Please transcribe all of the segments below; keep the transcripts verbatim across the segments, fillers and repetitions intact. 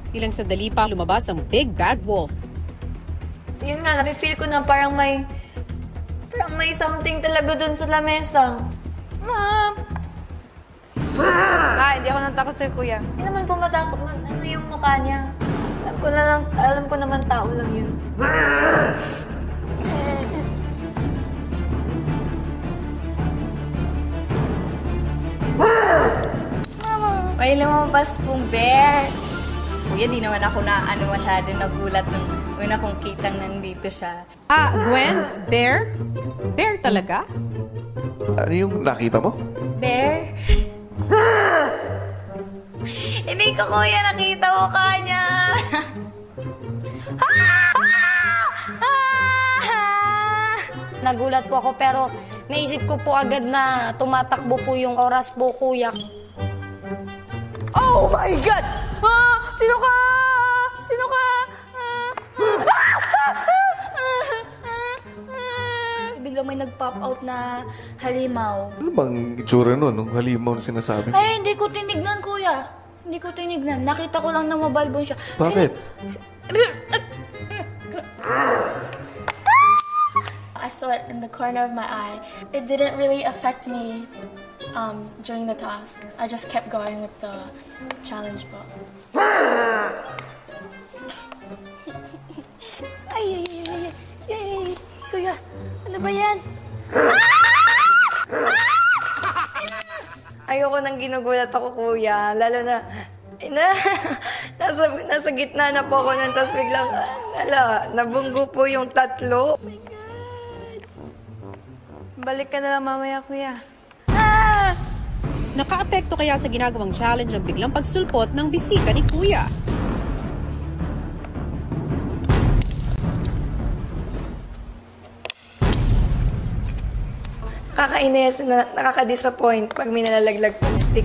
Ilang sandali pa lumabas ang Big Bad Wolf. Yun nga, nafe-feel ko na parang may, parang may something talaga dun sa lamesa. Mom! Ah, hindi ako natakot sa'yo, kuya. Hindi naman po matakot man. Ano yung mukha niya? Alam ko na lang, alam ko naman tao lang yun. May lumabas pong bear. Kuya, di naman ako na ano masyado nagulat nung una kong kitang nandito siya. Ah, Gwen, bear? Bear talaga? Ano yung nakita mo? Bear? Hindi ko, kuya, nakita mo ka niya. Nagulat po ako pero naisip ko po agad na tumatakbo po yung oras po, kuya. Oh my God! Ah! Sino ka? Sino ka? Ah! Biglang may nag-pop out na halimaw. Ano bang itsura nun, nung halimaw na sinasabi? Ay, hindi ko tinignan, kuya. Hindi ko tinignan. Nakita ko lang na mabalbon siya. Bakit? I saw it in the corner of my eye. It didn't really affect me um, during the task. I just kept going with the challenge book. Ay, ay, ay, ay, ay, ay, kuya, ano ba yan? Ayoko nang ginugulat ako, kuya. Lalo na, na nasa, nasa gitna na po ako nun, tapos biglang, ala, nabunggo po yung tatlo. Oh my God. Balik ka na lang mamaya, kuya. Ah! Nakaapekto kaya sa ginagawang challenge ang biglang pagsulpot ng bisita ni Kuya? Nakakainis, na, nakaka-disappoint pag may nalalaglag pang stick.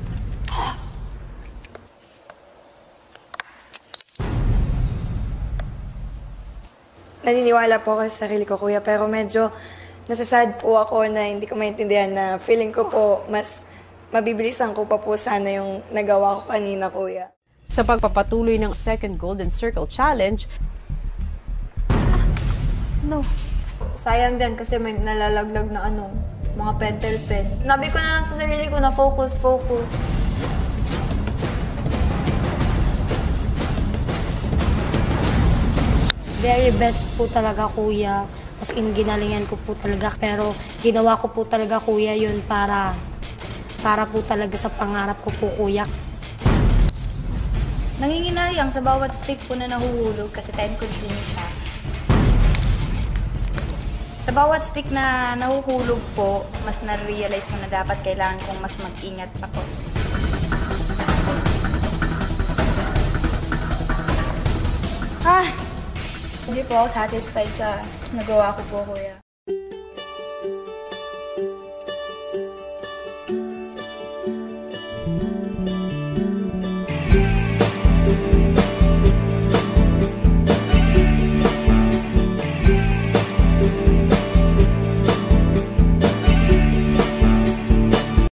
Naniniwala po ako sa sarili ko, kuya, pero medyo nasasad po ako na hindi ko maintindihan na feeling ko po mas mabibilisan ko pa po sana yung nagawa ko kanina, kuya. Sa pagpapatuloy ng second Golden Circle Challenge, No. Sayang din kasi may nalalaglag na ano, mga pentel pen. Nabi ko na lang sa sarili ko na focus, focus. Very best po talaga, kuya. As in, ginalingan ko po talaga. Pero ginawa ko po talaga, kuya, yun para, para po talaga sa pangarap ko po, kuya. Nanginginayang sa bawat stick po na nahuhulog kasi time-consuming siya. Sa bawat stick na nahuhulog po, mas na-realize ko na dapat kailangan kong mas mag-ingat pa po. Ah! Hindi po ako satisfied sa nagawa ko po, kuya.